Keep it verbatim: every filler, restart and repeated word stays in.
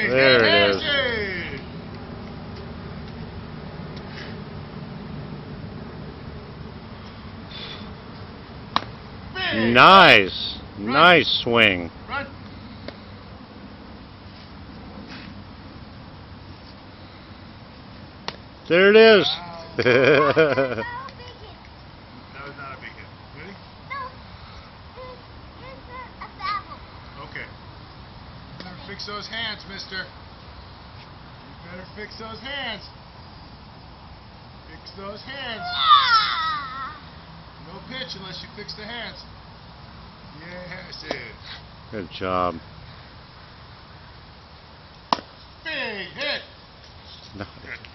There it is. Nice. Nice swing. Run. There it is. Wow. That was not a big hit. Ready? No. It's a, a babble. Okay. You better fix those hands, mister. You better fix those hands. Fix those hands. No pitch unless you fix the hands. Yes, it. Good job. Big hit. Nice.